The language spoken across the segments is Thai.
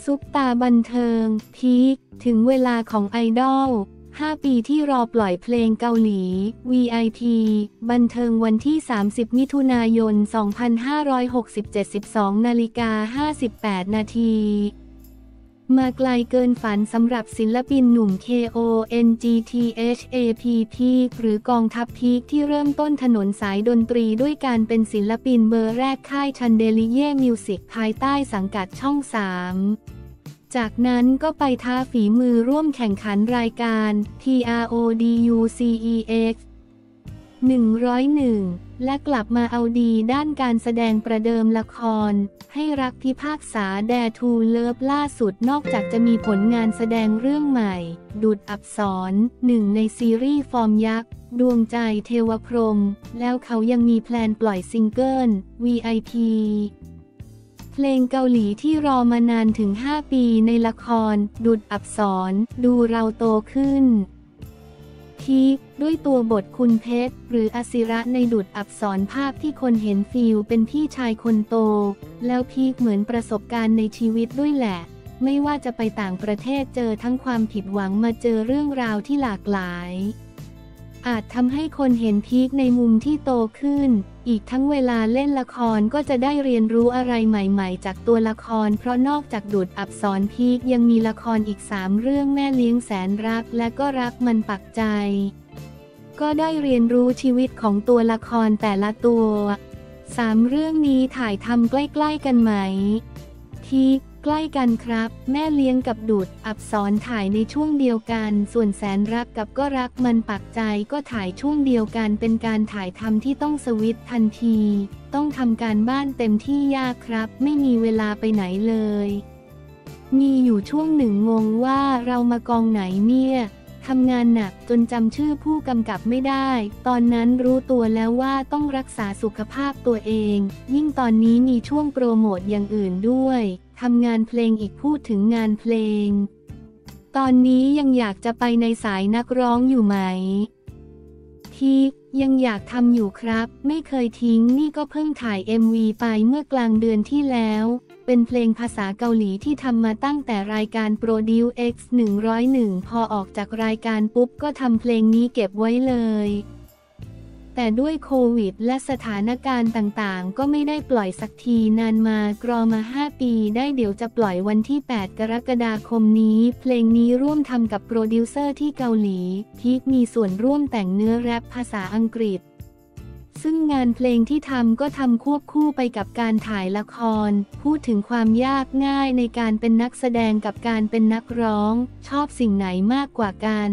ซุปตาบันเทิงพีคถึงเวลาของไอดอล5 ปีที่รอปล่อยเพลงเกาหลี VIP บันเทิงวันที่ 30 มิถุนายน 2567 12:58 นาทีมาไกลเกินฝันสำหรับศิลปินหนุ่ม KONGTHAPP หรือกองทัพพีคที่เริ่มต้นถนนสายดนตรีด้วยการเป็นศิลปินเบอร์แรกค่ายชันเดลิเย่มิวสิกภายใต้สังกัดช่อง 3 จากนั้นก็ไปท้าฝีมือร่วมแข่งขันรายการ PRODUCEX 101 และกลับมาเอาดีด้านการแสดงประเดิมละครให้รักพิพากษาแดทูเลิฟล่าสุดนอกจากจะมีผลงานแสดงเรื่องใหม่ดุจอับสรหนึ่งในซีรีส์ฟอร์มยักษ์ดวงใจเทวพรหมแล้วเขายังมีแพลนปล่อยซิงเกิล VIP เพลงเกาหลีที่รอมานานถึง 5 ปีในละครดุจอับสรดูเราโตขึ้นพีคด้วยตัวบทคุณเพชรหรืออศิระในดุจอับสรภาพที่คนเห็นฟีลเป็นพี่ชายคนโตแล้วพีคเหมือนประสบการณ์ในชีวิตด้วยแหละไม่ว่าจะไปต่างประเทศเจอทั้งความผิดหวังมาเจอเรื่องราวที่หลากหลายอาจทำให้คนเห็นพีคในมุมที่โตขึ้นอีกทั้งเวลาเล่นละครก็จะได้เรียนรู้อะไรใหม่ๆจากตัวละครเพราะนอกจากดุจอับสรพีคยังมีละครอีก3 เรื่องแม่เลี้ยงแสนรักและก็รักมันปักใจก็ได้เรียนรู้ชีวิตของตัวละครแต่ละตัว3 เรื่องนี้ถ่ายทำใกล้ๆกันไหมพีคใกล้กันครับแม่เลี้ยงกับดุจอับสรถ่ายในช่วงเดียวกันส่วนแสนรักกับก็รักมันปักใจก็ถ่ายช่วงเดียวกันเป็นการถ่ายทำที่ต้องสวิตช์ทันทีต้องทำการบ้านเต็มที่ยากครับไม่มีเวลาไปไหนเลยมีอยู่ช่วงหนึ่งงงว่าเรามากองไหนเนี่ยทำงานหนักจนจำชื่อผู้กำกับไม่ได้ตอนนั้นรู้ตัวแล้วว่าต้องรักษาสุขภาพตัวเองยิ่งตอนนี้มีช่วงโปรโมทอย่างอื่นด้วยทำงานเพลงอีกพูดถึงงานเพลงตอนนี้ยังอยากจะไปในสายนักร้องอยู่ไหมพีคยังอยากทำอยู่ครับไม่เคยทิ้งนี่ก็เพิ่งถ่าย MV ไปเมื่อกลางเดือนที่แล้วเป็นเพลงภาษาเกาหลีที่ทำมาตั้งแต่รายการ PRODUCEX 101พอออกจากรายการปุ๊บก็ทำเพลงนี้เก็บไว้เลยแต่ด้วยโควิดและสถานการณ์ต่างๆก็ไม่ได้ปล่อยสักทีนานมากรอมา5 ปีได้เดี๋ยวจะปล่อยวันที่ 8 กรกฎาคมนี้เพลงนี้ร่วมทำกับโปรดิวเซอร์ที่เกาหลีพีคมีส่วนร่วมแต่งเนื้อแรปภาษาอังกฤษซึ่งงานเพลงที่ทำก็ทำควบคู่ไปกับการถ่ายละครพูดถึงความยากง่ายในการเป็นนักแสดงกับการเป็นนักร้องชอบสิ่งไหนมากกว่ากัน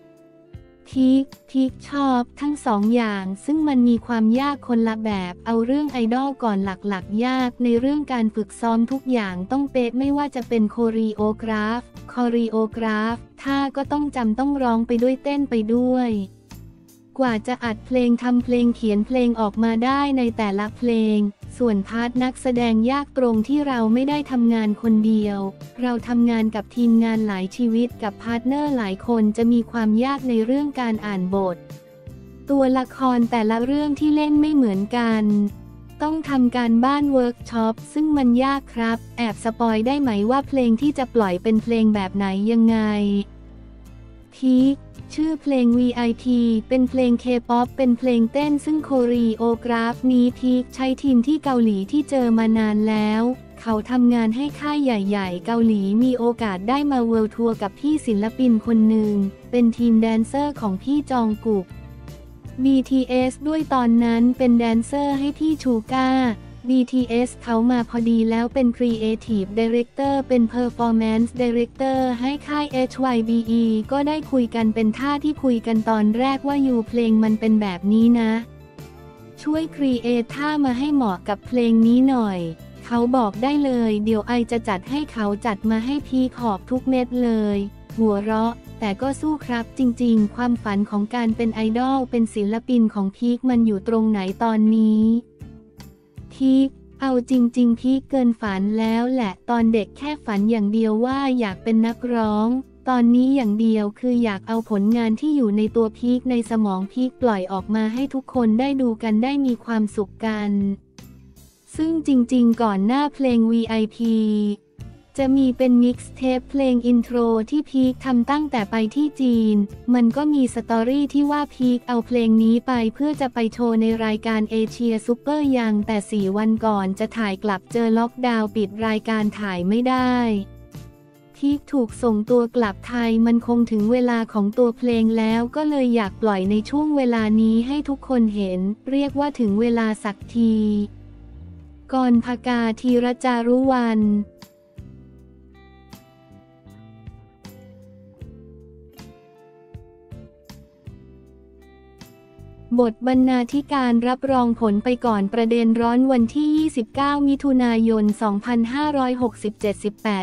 พีคชอบทั้ง2 อย่างซึ่งมันมีความยากคนละแบบเอาเรื่องไอดอลก่อนหลักๆยากในเรื่องการฝึกซ้อมทุกอย่างต้องเป๊ะไม่ว่าจะเป็นโครีโอกราฟท่าก็ต้องจำต้องร้องไปด้วยเต้นไปด้วยกว่าจะอัดเพลงทำเพลงเขียนเพลงออกมาได้ในแต่ละเพลงส่วนพาร์ทนักแสดงยากตรงที่เราไม่ได้ทำงานคนเดียวเราทำงานกับทีมงานหลายชีวิตกับพาร์ทเนอร์หลายคนจะมีความยากในเรื่องการอ่านบทตัวละครแต่ละเรื่องที่เล่นไม่เหมือนกันต้องทำการบ้านเวิร์กช็อปซึ่งมันยากครับแอบสปอยได้ไหมว่าเพลงที่จะปล่อยเป็นเพลงแบบไหนยังไงพีคชื่อเพลง VIP เป็นเพลง K-POP เป็นเพลงเต้นซึ่งโครีโอกราฟนี้พีคใช้ทีมที่เกาหลีที่เจอมานานแล้วเขาทำงานให้ค่ายใหญ่ๆเกาหลีมีโอกาสได้มาเวิลด์ทัวร์กับพี่ศิลปินคนหนึ่งเป็นทีมแดนเซอร์ของพี่จองกุก BTS ด้วยตอนนั้นเป็นแดนเซอร์ให้พี่ชูก้าBTS เขามาพอดีแล้วเป็น Creative Director เป็น Performance Director ให้ค่าย HYBE ก็ได้คุยกันเป็นท่าที่คุยกันตอนแรกว่าอยู่เพลงมันเป็นแบบนี้นะช่วย Create ท่ามาให้เหมาะกับเพลงนี้หน่อยเขาบอกได้เลยเดี๋ยวไอจะจัดให้เขาจัดมาให้พีคหอบทุกเม็ดเลยหัวเราะแต่ก็สู้ครับจริงๆความฝันของการเป็นไอดอลเป็นศิลปินของพีคมันอยู่ตรงไหนตอนนี้พีคเอาจริงๆพีคเกินฝันแล้วแหละตอนเด็กแค่ฝันอย่างเดียวว่าอยากเป็นนักร้องตอนนี้อย่างเดียวคืออยากเอาผลงานที่อยู่ในตัวพีคในสมองพีคปล่อยออกมาให้ทุกคนได้ดูกันได้มีความสุขกันซึ่งจริงๆก่อนหน้าเพลง VIP จะมีเป็นมิกซ์เทปเพลงอินโทรที่พีคทำตั้งแต่ไปที่จีนมันก็มีสตอรี่ที่ว่าพีคเอาเพลงนี้ไปเพื่อจะไปโชว์ในรายการเอเชียซุปเปอร์ยังแต่4 วันก่อนจะถ่ายกลับเจอล็อกดาวน์ปิดรายการถ่ายไม่ได้พีคถูกส่งตัวกลับไทยมันคงถึงเวลาของตัวเพลงแล้วก็เลยอยากปล่อยในช่วงเวลานี้ให้ทุกคนเห็นเรียกว่าถึงเวลาสักทีกรภกา ธีรจารุวรรณบทบรรณาธิการรับรองผลไปก่อนประเด็นร้อนวันที่ 29 มิถุนายน 2567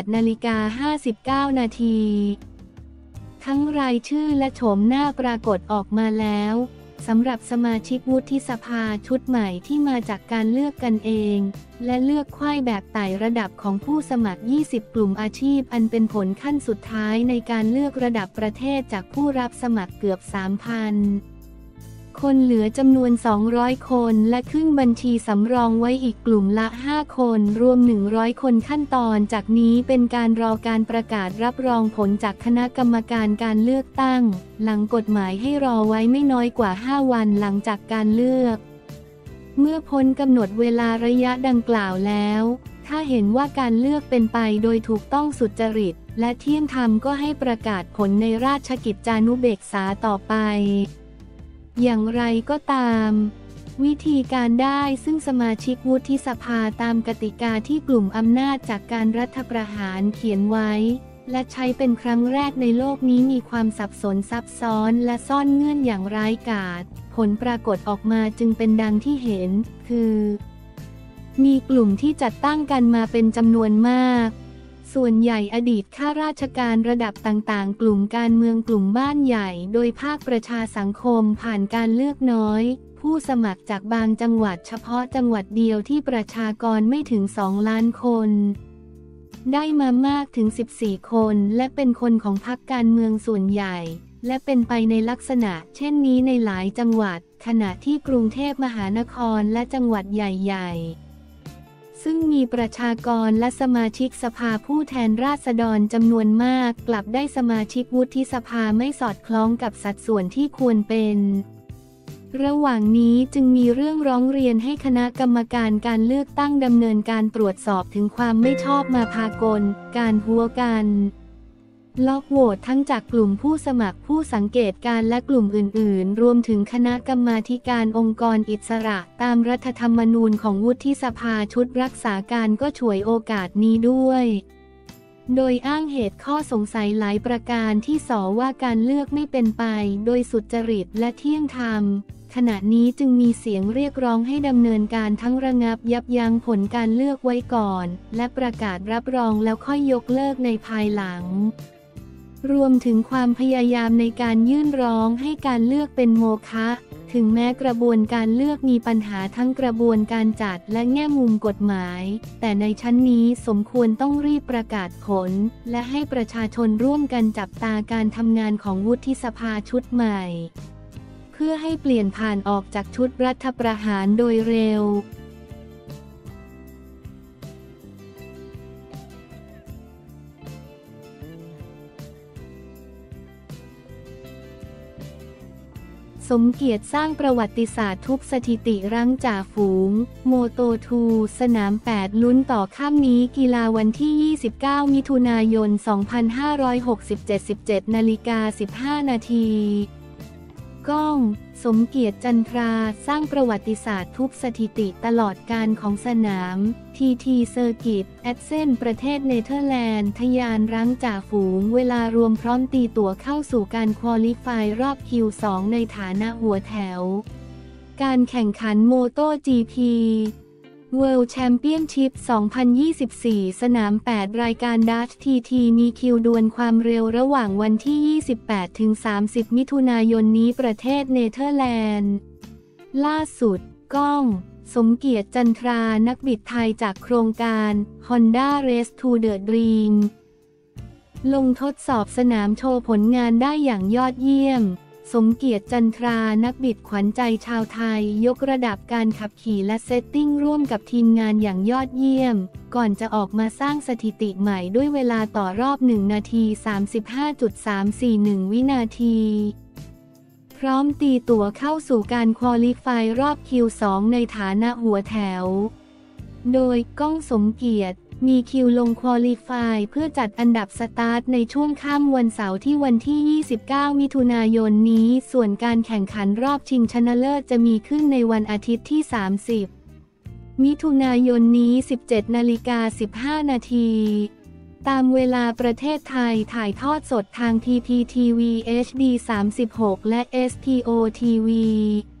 18:59 นาทีทั้งรายชื่อและโฉมหน้าปรากฏออกมาแล้วสำหรับสมาชิกวุฒิสภาชุดใหม่ที่มาจากการเลือกกันเองและเลือกไขว้แบบไต่ระดับของผู้สมัคร 20 กลุ่มอาชีพอันเป็นผลขั้นสุดท้ายในการเลือกระดับประเทศจากผู้รับสมัครเกือบ 3,000 คนเหลือจำนวน 200 คนและขึ้นบัญชีสำรองไว้อีกกลุ่มละ 5 คนรวม 100 คนขั้นตอนจากนี้เป็นการรอการประกาศรับรองผลจากคณะกรรมการการเลือกตั้งหลังกฎหมายให้รอไว้ไม่น้อยกว่า 5 วันหลังจากการเลือกเมื่อพ้นกำหนดเวลาระยะดังกล่าวแล้วถ้าเห็นว่าการเลือกเป็นไปโดยถูกต้องสุจริตและเที่ยงธรรมก็ให้ประกาศผลในราชกิจจานุเบกษาต่อไปอย่างไรก็ตามวิธีการได้ซึ่งสมาชิกวุฒิสภาตามกติกาที่กลุ่มอำนาจจากการรัฐประหารเขียนไว้และใช้เป็นครั้งแรกในโลกนี้มีความสับสนซับซ้อนและซ่อนเงื่อนอย่างร้ายกาจผลปรากฏออกมาจึงเป็นดังที่เห็นคือมีกลุ่มที่จัดตั้งกันมาเป็นจำนวนมากส่วนใหญ่อดีตข้าราชการระดับต่างๆกลุ่มการเมืองกลุ่มบ้านใหญ่โดยภาคประชาสังคมผ่านการเลือกน้อยผู้สมัครจากบางจังหวัดเฉพาะจังหวัดเดียวที่ประชากรไม่ถึง 2 ล้านคนได้มามากถึง 14 คนและเป็นคนของพรรคการเมืองส่วนใหญ่และเป็นไปในลักษณะเช่นนี้ในหลายจังหวัดขณะที่กรุงเทพมหานครและจังหวัดใหญ่ๆซึ่งมีประชากรและสมาชิกสภาผู้แทนราษฎรจำนวนมากกลับได้สมาชิกวุฒิสภาไม่สอดคล้องกับสัดส่วนที่ควรเป็นระหว่างนี้จึงมีเรื่องร้องเรียนให้คณะกรรมการการเลือกตั้งดำเนินการตรวจสอบถึงความไม่ชอบมาพากลการหัวกันล็อกโหวตทั้งจากกลุ่มผู้สมัครผู้สังเกตการและกลุ่มอื่นๆรวมถึงคณะกรรมาธิการองค์กรอิสระตามรัฐธรรมนูญของวุฒิสภาชุดรักษาการก็ฉวยโอกาสนี้ด้วยโดยอ้างเหตุข้อสงสัยหลายประการที่สอว่าการเลือกไม่เป็นไปโดยสุจริตและเที่ยงธรรมขณะนี้จึงมีเสียงเรียกร้องให้ดำเนินการทั้งระงับยับยั้งผลการเลือกไว้ก่อนและประกาศรับรองแล้วค่อยยกเลิกในภายหลังรวมถึงความพยายามในการยื่นร้องให้การเลือกเป็นโมฆะถึงแม้กระบวนการเลือกมีปัญหาทั้งกระบวนการจัดและแง่มุมกฎหมายแต่ในชั้นนี้สมควรต้องรีบประกาศผลและให้ประชาชนร่วมกันจับตาการทำงานของวุฒิสภาชุดใหม่เพื่อให้เปลี่ยนผ่านออกจากชุดรัฐประหารโดยเร็วสมเกียรติสร้างประวัติศาสตร์ทุบสถิติรั้งจ่าฝูงโมโต2สนาม8ลุ้นต่อข้ามนี้กีฬาวันที่ 29 มิถุนายน 2567 17:15 นาทีก้องสมเกียรติจันทราสร้างประวัติศาสตร์ทุบสถิติตลอดการของสนามทีเซอร์กิตแอดเซนประเทศเนเธอร์แลนด์ทะยานรั้งจ่าฝูงเวลารวมพร้อมตีตั๋วเข้าสู่การควอลิฟายรอบ Q2 ในฐานะหัวแถวการแข่งขันโมโต GP World Championship 2024 สนาม 8 รายการดัชทีมีคิวดวลความเร็วระหว่างวันที่ 28-30 มิถุนายนนี้ประเทศเนเธอร์แลนด์ล่าสุดก้องสมเกียรติจันทรานักบิดไทยจากโครงการ Honda Race to the Dream ลงทดสอบสนามโชว์ผลงานได้อย่างยอดเยี่ยมสมเกียรติจันทรานักบิดขวัญใจชาวไทยยกระดับการขับขี่และเซตติ้งร่วมกับทีมงานอย่างยอดเยี่ยมก่อนจะออกมาสร้างสถิติใหม่ด้วยเวลาต่อรอบ1 นาที 35.341 วินาทีพร้อมตีตั๋วเข้าสู่การควอลิฟายรอบ Q2 ในฐานะหัวแถวโดยก้องสมเกียรติมีคิวลงควอลิฟายเพื่อจัดอันดับสตาร์ทในช่วงค่ำวันเสาร์ที่วันที่ 29 มิถุนายนนี้ส่วนการแข่งขันรอบชิงชนะเลิศจะมีขึ้นในวันอาทิตย์ที่ 30 มิถุนายนนี้ 17:15 นาทีตามเวลาประเทศไทยถ่ายทอดสดทาง PPTV HD 36 และ STO TV